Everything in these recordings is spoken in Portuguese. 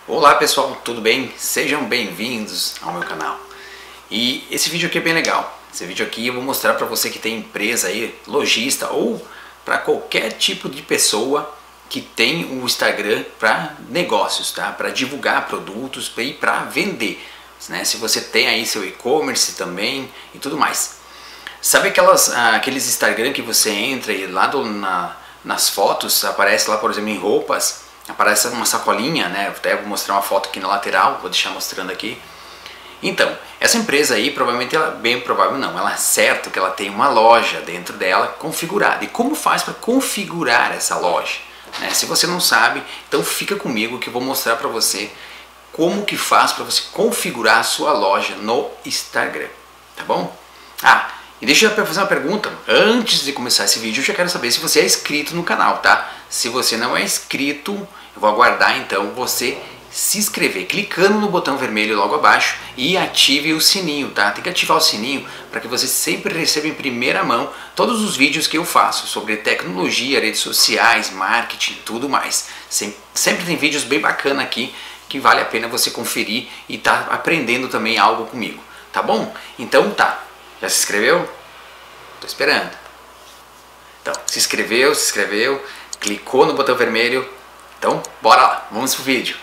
Olá pessoal, tudo bem? Sejam bem-vindos ao meu canal. E esse vídeo aqui é bem legal. Esse vídeo aqui eu vou mostrar para você que tem empresa aí, lojista ou para qualquer tipo de pessoa que tem o Instagram para negócios, tá? Para divulgar produtos e para vender, né? Se você tem aí seu e-commerce também e tudo mais. Sabe aqueles Instagram que você entra e lá nas fotos aparece lá, por exemplo, em roupas, aparece uma sacolinha, né? Até vou mostrar uma foto aqui na lateral, vou deixar mostrando aqui. Então, essa empresa aí, provavelmente, bem provável não, ela é certo que ela tem uma loja dentro dela configurada. E como faz para configurar essa loja? Né? Se você não sabe, então fica comigo que eu vou mostrar para você como que faz para você configurar a sua loja no Instagram, tá bom? E deixa eu fazer uma pergunta, antes de começar esse vídeo eu já quero saber se você é inscrito no canal, tá? Se você não é inscrito, eu vou aguardar então você se inscrever, clicando no botão vermelho logo abaixo e ative o sininho, tá? Tem que ativar o sininho para que você sempre receba em primeira mão todos os vídeos que eu faço sobre tecnologia, redes sociais, marketing, tudo mais. Sempre tem vídeos bem bacanas aqui que vale a pena você conferir e tá aprendendo também algo comigo, tá bom? Então tá. Já se inscreveu? Tô esperando. Então, se inscreveu, clicou no botão vermelho. Então, bora lá, vamos pro vídeo.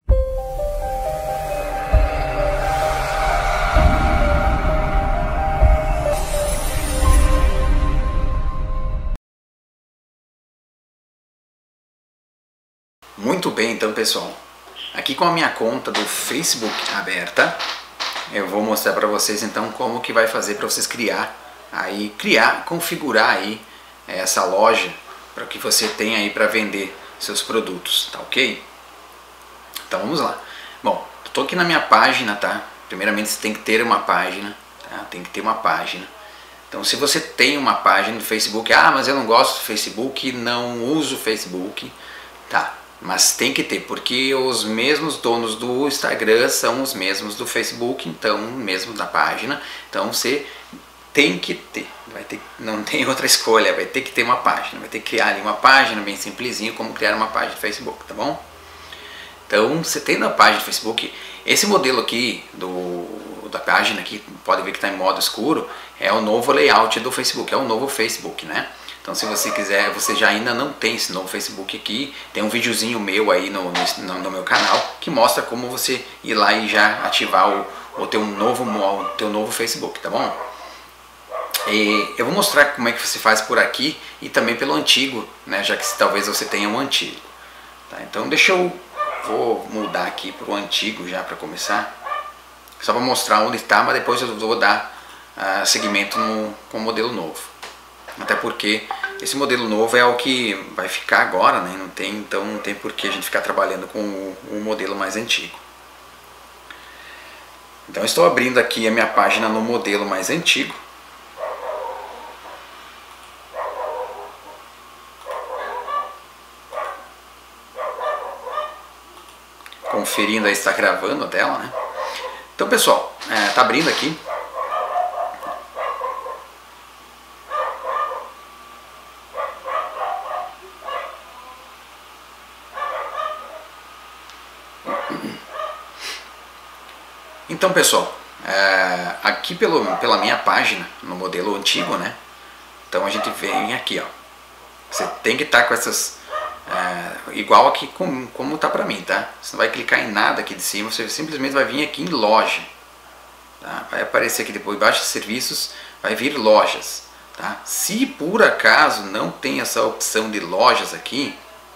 Muito bem, então, pessoal. Aqui com a minha conta do Facebook aberta, eu vou mostrar para vocês então como que vai fazer para vocês configurar aí essa loja para que você tenha aí para vender seus produtos, tá ok? Então vamos lá. Bom, estou aqui na minha página, tá? Primeiramente você tem que ter uma página, tá? Tem que ter uma página. Então se você tem uma página do Facebook, mas eu não gosto do Facebook, não uso o Facebook, tá? Mas tem que ter, porque os mesmos donos do Instagram são os mesmos do Facebook, então mesmo da página, então você tem que ter, não tem outra escolha, vai ter que ter uma página, vai ter que criar ali uma página bem simplesinho, como criar uma página do Facebook, tá bom? Então você tendo a página do Facebook, esse modelo aqui da página aqui, pode ver que está em modo escuro, é o novo layout do Facebook, é o novo Facebook, né? Então se você quiser, você já ainda não tem esse novo Facebook aqui, tem um videozinho meu aí no meu canal que mostra como você ir lá e já ativar o teu novo Facebook, tá bom? E eu vou mostrar como é que você faz por aqui e também pelo antigo, né, já que talvez você tenha um antigo. Tá? Então vou mudar aqui para o antigo já para começar, só para mostrar onde está, mas depois eu vou dar seguimento com o modelo novo. Até porque esse modelo novo é o que vai ficar agora, né? Então não tem por que a gente ficar trabalhando com o modelo mais antigo. Então estou abrindo aqui a minha página no modelo mais antigo. Conferindo aí se está gravando a tela, né? Então pessoal, tá abrindo aqui. Então pessoal, aqui pela minha página, no modelo antigo, né? Então a gente vem aqui, ó. Você tem que estar com essas, igual aqui como tá pra mim, tá? Você não vai clicar em nada aqui de cima, você simplesmente vai vir aqui em loja. Tá? Vai aparecer aqui depois, embaixo de serviços, vai vir lojas. Tá? Se por acaso não tem essa opção de lojas aqui,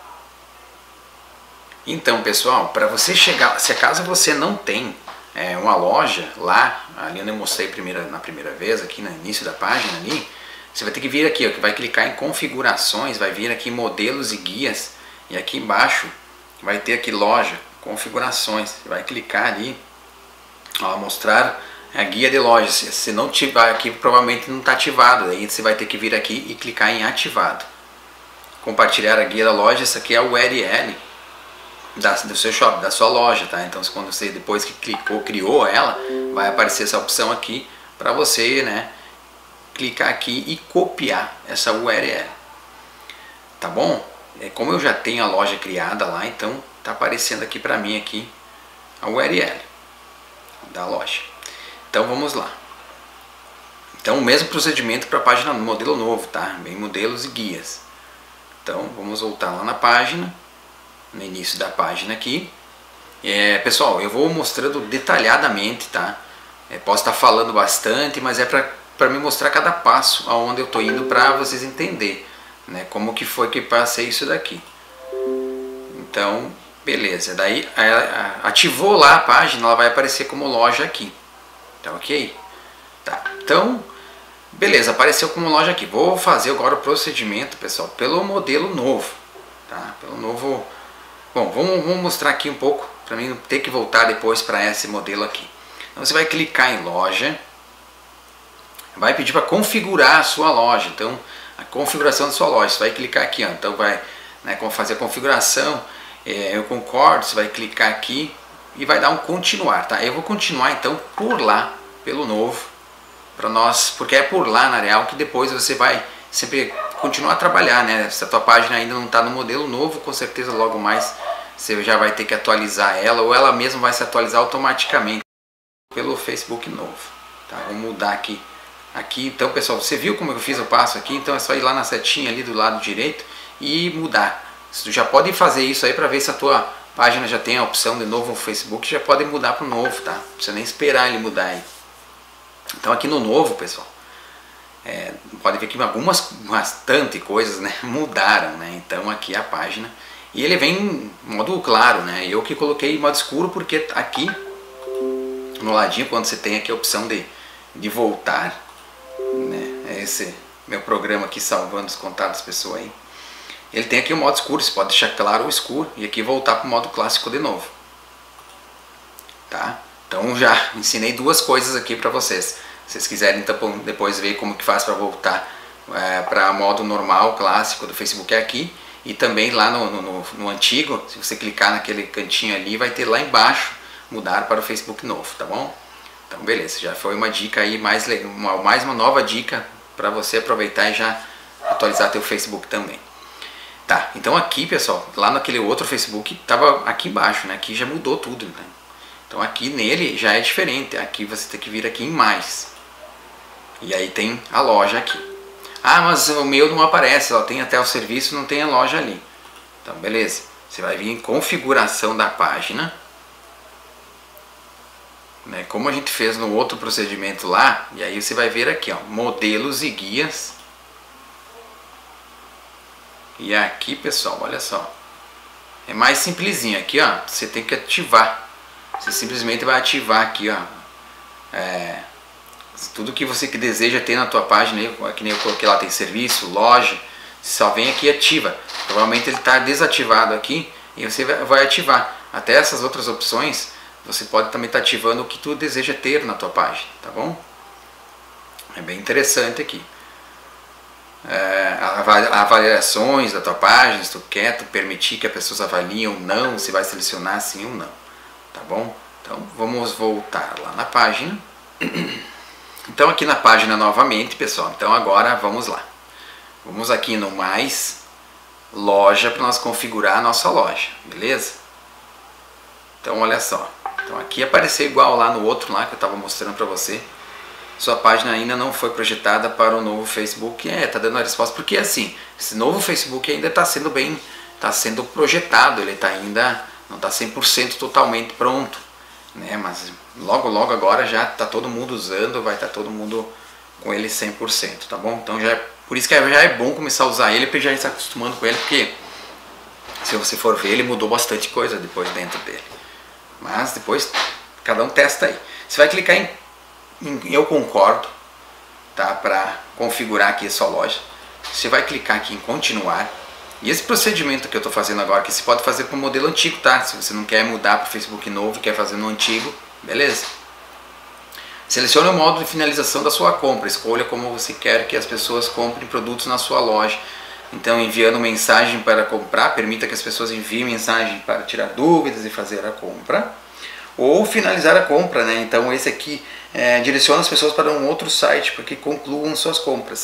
então pessoal, para você chegar, se acaso você não tem uma loja lá, ali onde eu mostrei na primeira vez, aqui no início da página ali, você vai ter que vir aqui, ó, que vai clicar em configurações, vai vir aqui em modelos e guias, e aqui embaixo vai ter aqui loja, configurações, você vai clicar ali, ó, mostrar a guia de lojas. Se não tiver aqui, provavelmente não está ativado, aí você vai ter que vir aqui e clicar em ativado. Compartilhar a guia da loja, essa aqui é o URL do seu shop, da sua loja, tá? Então quando você depois que criou ela, vai aparecer essa opção aqui para você, né, clicar aqui e copiar essa URL, tá bom? como eu já tenho a loja criada lá, então está aparecendo aqui para mim aqui a URL da loja. Então vamos lá. Então o mesmo procedimento para a página modelo novo, tá? Bem, modelos e guias. Então vamos voltar lá na página, no início da página aqui. Pessoal, eu vou mostrando detalhadamente, tá? Posso estar falando bastante, mas é para me mostrar cada passo aonde eu estou indo para vocês entenderem, né? Como que foi que passei isso daqui. Então, beleza. Daí ativou lá a página, ela vai aparecer como loja aqui. Tá ok? Tá. Então, beleza, apareceu como loja aqui. Vou fazer agora o procedimento, pessoal, pelo modelo novo, tá? Pelo novo. Bom, vamos mostrar aqui um pouco para mim não ter que voltar depois para esse modelo aqui. Então você vai clicar em loja, vai pedir para configurar a sua loja. Então, a configuração da sua loja, você vai clicar aqui, ó. Então vai, né, como fazer a configuração. Eu concordo, você vai clicar aqui e vai dar um continuar, tá? Eu vou continuar então por lá, pelo novo, para nós, porque é por lá na real que depois você vai sempre continuar a trabalhar, né? Se a tua página ainda não está no modelo novo, com certeza logo mais você já vai ter que atualizar ela, ou ela mesma vai se atualizar automaticamente pelo Facebook novo, tá? Vou mudar aqui. Então, pessoal, você viu como eu fiz o passo aqui? Então é só ir lá na setinha ali do lado direito e mudar. Você já pode fazer isso aí para ver se a tua página já tem a opção de novo no Facebook, já pode mudar para o novo, tá? Não precisa nem esperar ele mudar aí. Então aqui no novo, pessoal, pode ver que bastante coisas, né, mudaram, né? Então aqui a página, e ele vem em modo claro, né? Eu que coloquei em modo escuro porque aqui no ladinho, quando você tem aqui a opção de voltar, né? Esse meu programa aqui salvando os contatos das pessoas aí. Ele tem aqui o modo escuro, você pode deixar claro ou escuro e aqui voltar para o modo clássico de novo. Tá? Então já ensinei duas coisas aqui para vocês. Se vocês quiserem então, depois ver como que faz para voltar para modo normal, clássico do Facebook é aqui. E também lá no antigo, se você clicar naquele cantinho ali, vai ter lá embaixo mudar para o Facebook novo, tá bom? Então beleza, já foi uma dica aí, mais uma nova dica para você aproveitar e já atualizar teu Facebook também. Tá, então aqui, pessoal, lá naquele outro Facebook estava aqui embaixo, né? Aqui já mudou tudo, né? Então aqui nele já é diferente. Aqui você tem que vir aqui em mais. E aí tem a loja aqui. Ah, mas o meu não aparece, ó, tem até o serviço, não tem a loja ali. Então beleza, você vai vir em configuração da página, né? Como a gente fez no outro procedimento lá. E aí você vai ver aqui, ó, modelos e guias. E aqui, pessoal, olha só, é mais simplesinho. Aqui, ó, você tem que ativar. Você simplesmente vai ativar aqui, ó, tudo que você deseja ter na tua página. Que nem eu coloquei lá, tem serviço, loja. Você só vem aqui e ativa. Provavelmente ele está desativado aqui e você vai ativar. Até essas outras opções, você pode também estar ativando o que tu deseja ter na tua página, tá bom? É bem interessante aqui. Avaliações da tua página, se tu quer, tu permitir que as pessoas avaliem ou não, se vai selecionar sim ou não, tá bom? Então vamos voltar lá na página. Então aqui na página novamente, pessoal, então agora vamos lá. Vamos aqui no mais loja para nós configurar a nossa loja, beleza? Então olha só, então aqui apareceu igual lá no outro lá que eu estava mostrando para você. Sua página ainda não foi projetada para o novo Facebook. Tá dando a resposta, porque assim, esse novo Facebook ainda está sendo projetado, ele ainda não está 100% totalmente pronto, né? Mas logo agora já está todo mundo usando, vai estar todo mundo com ele 100%, tá bom? Então por isso que já é bom começar a usar ele, porque já está acostumando com ele, porque se você for ver, ele mudou bastante coisa depois dentro dele. Mas depois cada um testa aí. Você vai clicar em eu concordo, tá? Para configurar aqui a sua loja. Você vai clicar aqui em continuar. E esse procedimento que eu estou fazendo agora, que você pode fazer com o modelo antigo, tá? Se você não quer mudar para o Facebook novo, quer fazer no antigo, beleza? Selecione o modo de finalização da sua compra. Escolha como você quer que as pessoas comprem produtos na sua loja. Então, enviando mensagem para comprar, permita que as pessoas enviem mensagem para tirar dúvidas e fazer a compra. Ou finalizar a compra, né? Então esse aqui direciona as pessoas para um outro site para que concluam suas compras.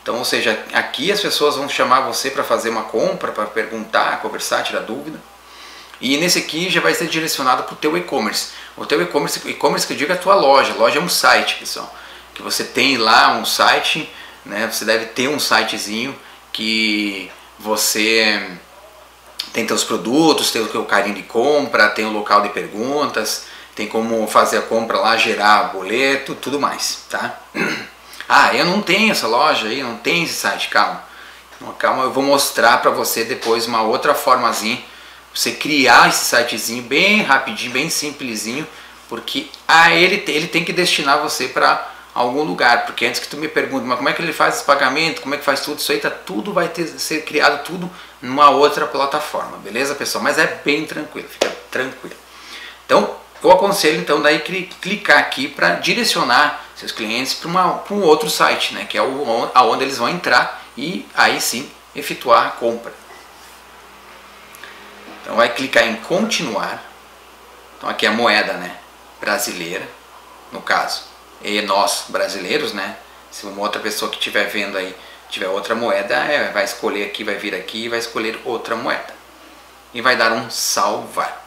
Então, ou seja, aqui as pessoas vão chamar você para fazer uma compra, para perguntar, conversar, tirar dúvida. E nesse aqui já vai ser direcionado para o teu e-commerce. O teu e-commerce que eu digo é a tua loja. A loja é um site, pessoal. Que você tem lá um site, né? Você deve ter um sitezinho que você tem teus produtos, tem o teu carinho de compra, tem o local de perguntas, tem como fazer a compra lá, gerar boleto, tudo mais, tá? Ah, eu não tenho essa loja aí, não tenho esse site, calma. Calma, eu vou mostrar para você depois uma outra formazinha, você criar esse sitezinho bem rapidinho, bem simplesinho, porque ele tem que destinar você para algum lugar, porque antes que tu me pergunte, mas como é que ele faz esse pagamento, como é que faz tudo, isso aí tudo vai ser criado tudo numa outra plataforma, beleza, pessoal? Mas é bem tranquilo, fica tranquilo. Então, eu aconselho então daí clicar aqui para direcionar seus clientes para um outro site, né, que é aonde eles vão entrar e aí sim efetuar a compra. Então vai clicar em continuar. Então aqui é a moeda, né, brasileira, no caso. E nós brasileiros, né, se uma outra pessoa que estiver vendo aí tiver outra moeda, vai escolher aqui, vai vir aqui e vai escolher outra moeda. E vai dar um salvar.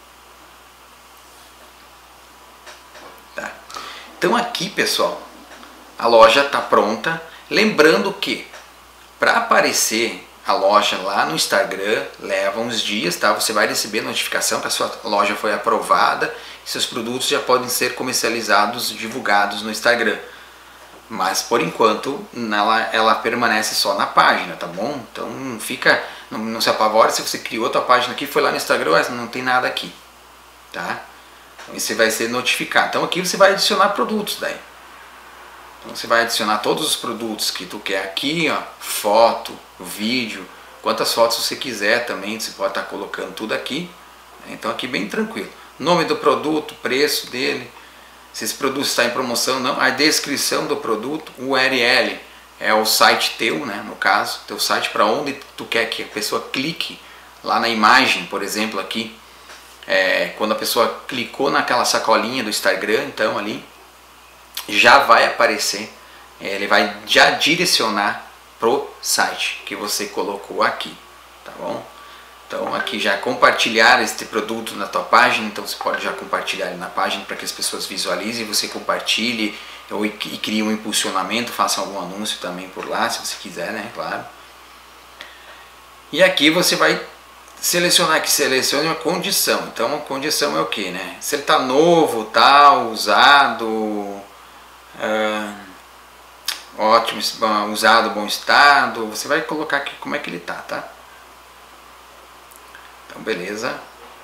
Então aqui, pessoal, a loja está pronta. Lembrando que para aparecer a loja lá no Instagram leva uns dias, tá? Você vai receber notificação que a sua loja foi aprovada e seus produtos já podem ser comercializados, divulgados no Instagram. Mas por enquanto ela permanece só na página, tá bom? Então não se apavore se você criou a tua página aqui, foi lá no Instagram, mas não tem nada aqui, tá? Então você vai ser notificado. Então aqui você vai adicionar produtos daí. Então você vai adicionar todos os produtos que tu quer aqui, ó, foto, vídeo, quantas fotos você quiser também, você pode estar colocando tudo aqui. Então aqui bem tranquilo. Nome do produto, preço dele, se esse produto está em promoção ou não, a descrição do produto, o URL é o site teu, né, no caso, teu site para onde tu quer que a pessoa clique, lá na imagem, por exemplo, aqui. Quando a pessoa clicou naquela sacolinha do Instagram, então ali já vai aparecer, ele vai já direcionar pro site que você colocou aqui, tá bom? Então aqui já compartilhar este produto na tua página, então você pode já compartilhar ele na página para que as pessoas visualizem, você compartilhe e crie um impulsionamento, faça algum anúncio também por lá, se você quiser, né, claro. E aqui você vai selecionar aqui, selecione uma condição. Então a condição é o que, né? Se ele está novo, tal, usado, ótimo, usado, bom estado, você vai colocar aqui como é que ele tá? Então beleza.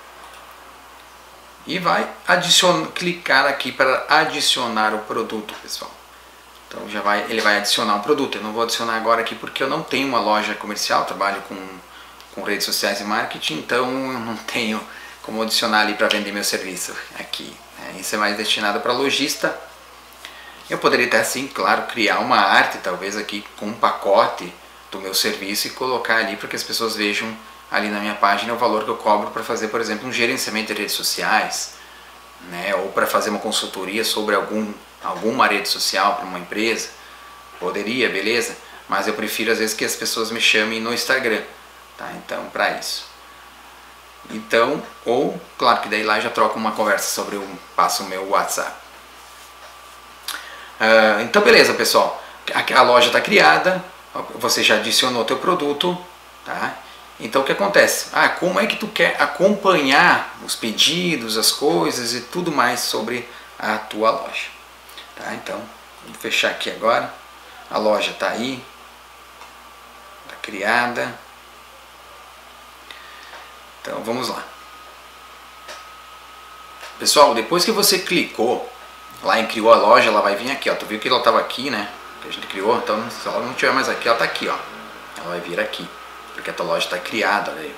E vai clicar aqui para adicionar o produto, pessoal. Então ele vai adicionar um produto. Eu não vou adicionar agora aqui porque eu não tenho uma loja comercial, trabalho com redes sociais e marketing, então eu não tenho como adicionar ali para vender meu serviço aqui. Isso é mais destinado para lojista. Eu poderia até sim, claro, criar uma arte talvez aqui com um pacote do meu serviço e colocar ali para que as pessoas vejam ali na minha página o valor que eu cobro para fazer, por exemplo, um gerenciamento de redes sociais, né, ou para fazer uma consultoria sobre alguma rede social para uma empresa. Poderia, beleza, mas eu prefiro às vezes que as pessoas me chamem no Instagram. Tá, então, para isso. Então, ou, claro que daí lá já troco uma conversa sobre passo o meu WhatsApp. Então, beleza, pessoal. A loja está criada, você já adicionou teu produto, tá? Então, o que acontece? Como é que tu quer acompanhar os pedidos, as coisas e tudo mais sobre a tua loja? Tá? Então, vou fechar aqui agora. A loja está aí, está criada. Então vamos lá. Pessoal, depois que você clicou lá em criou a loja, ela vai vir aqui, ó. Tu viu que ela estava aqui, né? Que a gente criou, então se ela não estiver mais aqui, ela está aqui, ó. Ela vai vir aqui, porque a tua loja está criada, olha aí.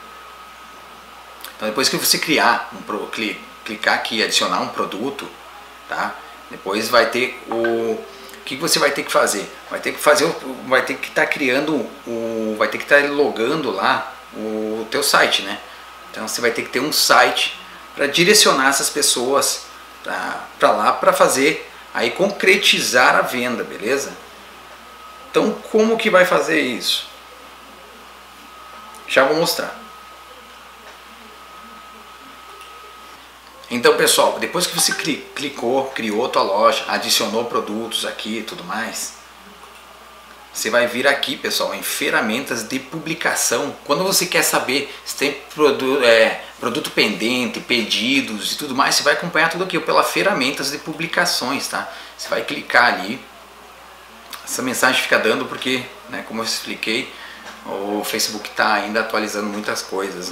Então depois que você criar, clicar aqui e adicionar um produto, tá? Depois vai ter o que você vai ter que fazer? Vai ter que estar criando vai ter que estar logando lá o teu site, né? Então você vai ter que ter um site para direcionar essas pessoas para lá para fazer aí concretizar a venda, beleza? Então como que vai fazer isso? Já vou mostrar. Então pessoal, depois que você clicou, criou a tua loja, adicionou produtos aqui e tudo mais, você vai vir aqui pessoal, em ferramentas de publicação. Quando você quer saber se tem produto pendente, pedidos e tudo mais, você vai acompanhar tudo aqui pela ferramentas de publicações, tá? Você vai clicar ali, essa mensagem fica dando porque, né, como eu expliquei, o Facebook está ainda atualizando muitas coisas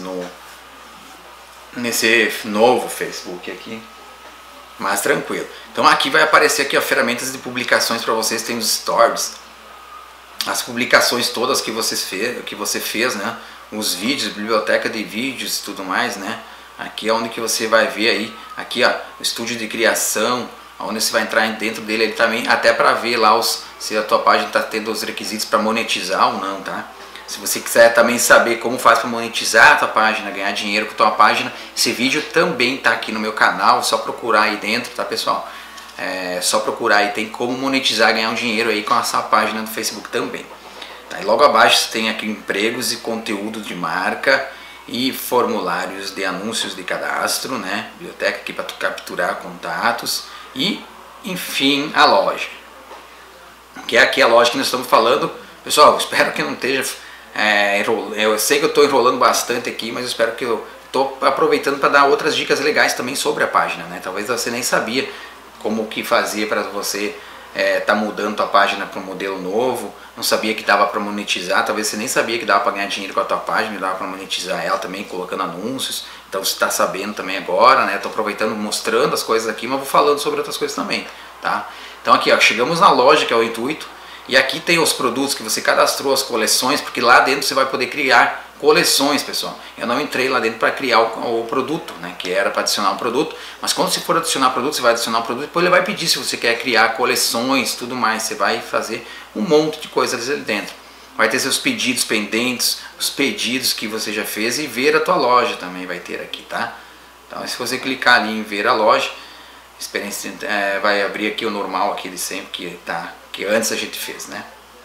nesse novo Facebook aqui, mas tranquilo. Então aqui vai aparecer aqui, ó, ferramentas de publicações para vocês, tem os stories, as publicações todas que você fez, né? Os vídeos, biblioteca de vídeos e tudo mais, né? Aqui é onde que você vai ver aí, aqui ó, o estúdio de criação, onde você vai entrar dentro dele ele também, até para ver lá se a tua página está tendo os requisitos para monetizar ou não, tá? Se você quiser também saber como faz para monetizar a tua página, ganhar dinheiro com a tua página, esse vídeo também está aqui no meu canal, só procurar aí dentro, tá pessoal? É só procurar aí, tem como monetizar, ganhar um dinheiro aí com essa página do Facebook também. Tá? E logo abaixo você tem aqui empregos e conteúdo de marca e formulários de anúncios de cadastro, né? Biblioteca aqui para tu capturar contatos e, enfim, a loja. Que é aqui a loja que nós estamos falando. Pessoal, espero que não esteja... eu sei que eu estou enrolando bastante aqui, mas eu espero que eu estou aproveitando para dar outras dicas legais também sobre a página, né? Talvez você nem sabia como que fazia para você tá mudando a página para um modelo novo, não sabia que dava para monetizar, talvez você nem sabia que dava para ganhar dinheiro com a tua página, dava para monetizar ela também colocando anúncios, então você está sabendo também agora, né? Estou aproveitando, mostrando as coisas aqui, mas vou falando sobre outras coisas também, tá? Então aqui, ó, chegamos na loja, que é o intuito. E aqui tem os produtos que você cadastrou, as coleções, porque lá dentro você vai poder criar coleções, pessoal. Eu não entrei lá dentro para criar o produto, né, que era para adicionar um produto, mas quando você for adicionar produto, você vai adicionar um produto, depois ele vai pedir se você quer criar coleções, tudo mais. Você vai fazer um monte de coisas ali dentro. Vai ter seus pedidos pendentes, os pedidos que você já fez e ver a tua loja também vai ter aqui, tá? Então se você clicar ali em ver a loja, experiência, vai abrir aqui o normal aqui de sempre, que antes a gente fez, né?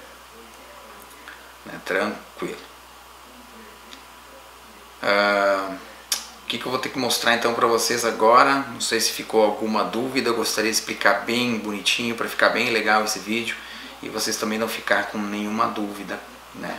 Tranquilo. O que eu vou ter que mostrar então para vocês agora? Não sei se ficou alguma dúvida, eu gostaria de explicar bem bonitinho para ficar bem legal esse vídeo e vocês também não ficar com nenhuma dúvida, né?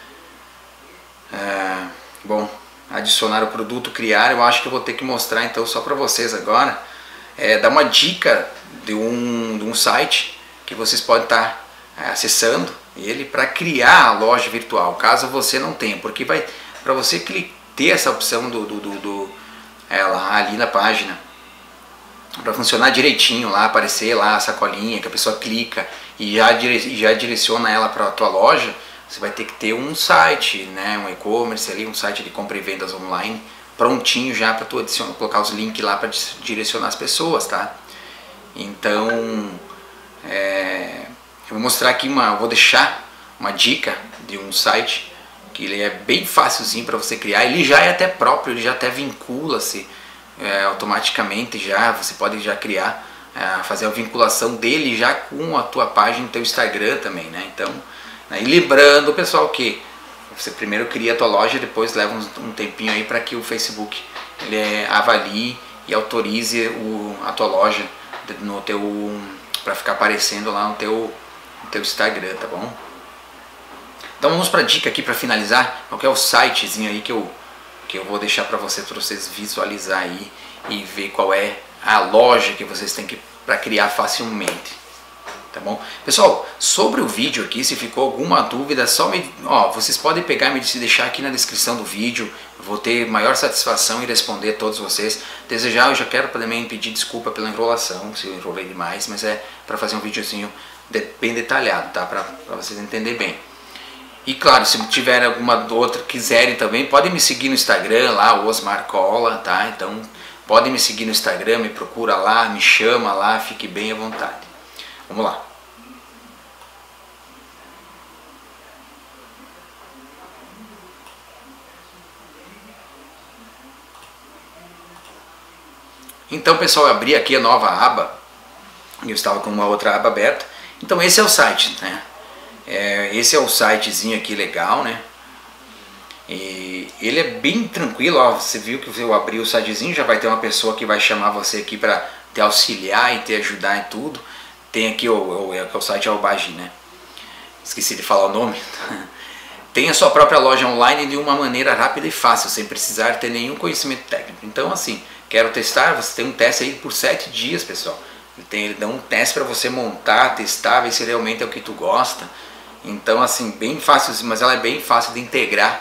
Bom, adicionar o produto, criar, eu acho que eu vou ter que mostrar então só para vocês agora, dar uma dica de um site que vocês podem estar acessando ele para criar a loja virtual, caso você não tenha, porque para você ter essa opção ali na página, para funcionar direitinho lá, aparecer lá a sacolinha que a pessoa clica e já direciona ela para a tua loja, você vai ter que ter um site, né, um e-commerce ali, um site de compra e vendas online prontinho já para tu colocar os links lá para direcionar as pessoas, tá? Então eu vou mostrar aqui vou deixar uma dica de um site que ele é bem facilzinho para você criar. Ele já é até próprio, ele já até vincula-se automaticamente, você pode já criar, fazer a vinculação dele já com a tua página no teu Instagram também, né? Então, e lembrando, pessoal, que você primeiro cria a tua loja, depois leva um tempinho aí para que o Facebook ele avalie e autorize a tua loja para ficar aparecendo lá no teu Instagram, tá bom? Então vamos para a dica aqui para finalizar, qual que é o sitezinho aí que eu vou deixar para vocês visualizar aí e ver qual é a loja que vocês têm para criar facilmente, tá bom? Pessoal, sobre o vídeo aqui, se ficou alguma dúvida, vocês podem pegar e me deixar aqui na descrição do vídeo, eu vou ter maior satisfação em responder a todos vocês. Desejar, eu já quero também pedir desculpa pela enrolação, se eu enrolei demais, mas é para fazer um videozinho bem detalhado, tá? Para vocês entenderem bem. E claro, se tiver alguma outra, quiserem também, podem me seguir no Instagram lá, o Osmar Cola, tá? Então, podem me seguir no Instagram, me procura lá, me chama lá, fique bem à vontade. Vamos lá. Então, pessoal, eu abri aqui a nova aba, eu estava com uma outra aba aberta. Então esse é o site, né? Esse é o sitezinho aqui legal, né? E ele é bem tranquilo, ó, você viu que eu abri o sitezinho, já vai ter uma pessoa que vai chamar você aqui para te auxiliar e te ajudar em tudo. Tem aqui o site é o Bagi, né? Esqueci de falar o nome. Tem a sua própria loja online de uma maneira rápida e fácil, sem precisar ter nenhum conhecimento técnico. Então assim, quero testar, você tem um teste aí por 7 dias, pessoal. Ele dá um teste para você montar, testar, ver se realmente é o que tu gosta. Então assim, bem fácil, mas ela é bem fácil de integrar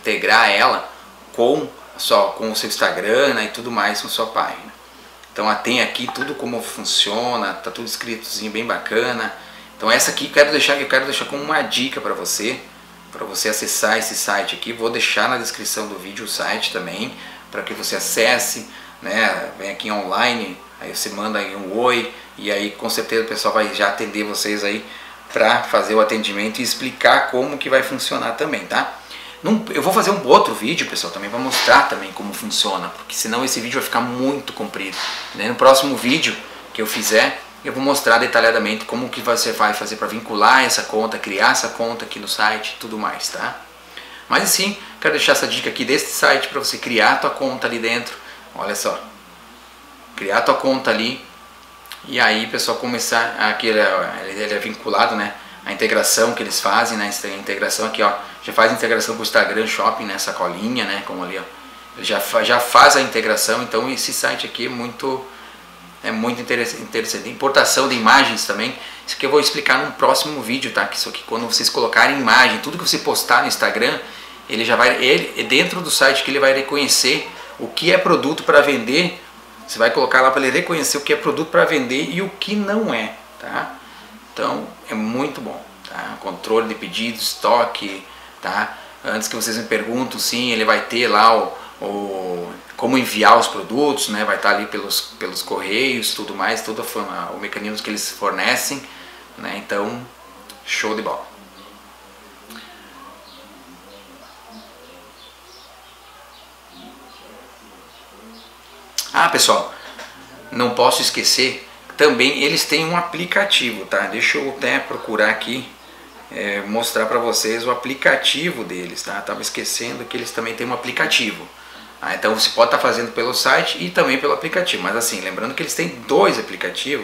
ela com o seu Instagram, né, e tudo mais com sua página. Então ela tem aqui tudo como funciona, tá tudo escritozinho bem bacana. Então essa aqui eu quero deixar como uma dica para você acessar esse site aqui. Vou deixar na descrição do vídeo o site também, para que você acesse, né, vem aqui online, aí você manda aí um oi, e aí com certeza o pessoal vai já atender vocês aí para fazer o atendimento e explicar como que vai funcionar também, tá? Eu vou fazer um outro vídeo, pessoal, também para mostrar também como funciona, porque senão esse vídeo vai ficar muito comprido, né? No próximo vídeo que eu fizer, eu vou mostrar detalhadamente como que você vai fazer para vincular essa conta, criar essa conta aqui no site e tudo mais, tá? Mas assim, quero deixar essa dica aqui desse site para você criar a tua conta ali dentro. Olha só, criar a tua conta ali, e aí, pessoal, começar aqui, ele é vinculado, né? A integração que eles fazem, né? A integração aqui, ó, já faz a integração com o Instagram Shopping, né? Essa colinha, né? Como ali, ó, ele já faz a integração. Então esse site aqui é muito interessante. Importação de imagens também. Isso aqui eu vou explicar num próximo vídeo, tá? Que isso aqui, quando vocês colocarem imagem, tudo que você postar no Instagram, ele já vai, dentro do site que ele vai reconhecer o que é produto para vender. Você vai colocar lá para ele reconhecer o que é produto para vender e o que não é, tá? Então é muito bom, tá? Controle de pedidos, estoque, tá? Antes que vocês me perguntem, sim, ele vai ter lá como enviar os produtos, né? Vai estar ali pelos correios, tudo mais, todo o mecanismo que eles fornecem, né? Então, show de bola. Ah, pessoal, não posso esquecer, também eles têm um aplicativo, tá? Deixa eu até procurar aqui, mostrar para vocês o aplicativo deles, tá? Tava esquecendo que eles também têm um aplicativo. Então você pode estar fazendo pelo site e também pelo aplicativo, mas assim, lembrando que eles têm 2 aplicativos,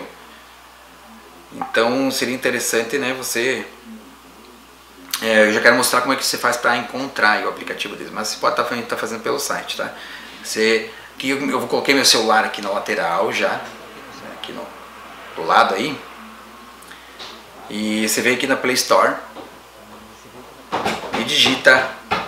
então seria interessante, né, você... eu já quero mostrar como é que você faz para encontrar o aplicativo deles, mas você pode estar fazendo pelo site, tá? Aqui eu coloquei meu celular aqui na lateral já, aqui do lado aí, e você vem aqui na Play Store e digita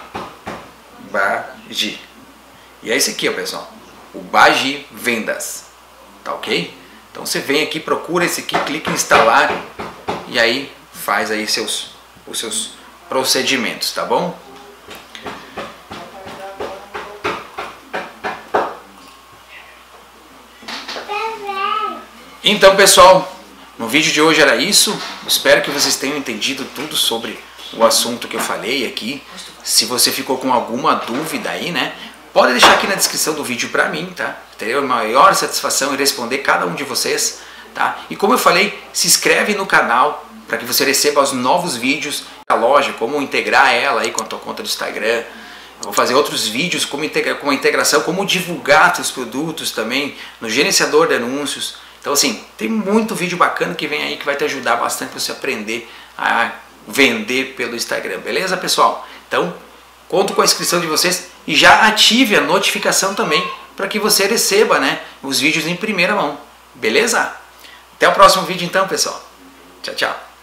Bagi. E é esse aqui, ó, pessoal, o Bagi Vendas, tá ok? Então você vem aqui, procura esse aqui, clica em instalar e aí faz aí os seus procedimentos, tá bom? Então, pessoal, no vídeo de hoje era isso. Espero que vocês tenham entendido tudo sobre o assunto que eu falei aqui. Se você ficou com alguma dúvida aí, né, pode deixar aqui na descrição do vídeo para mim, tá? Terei a maior satisfação em responder cada um de vocês, tá? E como eu falei, se inscreve no canal para que você receba os novos vídeos da loja, como integrar ela aí com a tua conta do Instagram. Eu vou fazer outros vídeos com a integração, como divulgar seus produtos também no gerenciador de anúncios. Então assim, tem muito vídeo bacana que vem aí que vai te ajudar bastante para você aprender a vender pelo Instagram, beleza, pessoal? Então, conto com a inscrição de vocês e já ative a notificação também para que você receba, né, os vídeos em primeira mão, beleza? Até o próximo vídeo então, pessoal. Tchau, tchau.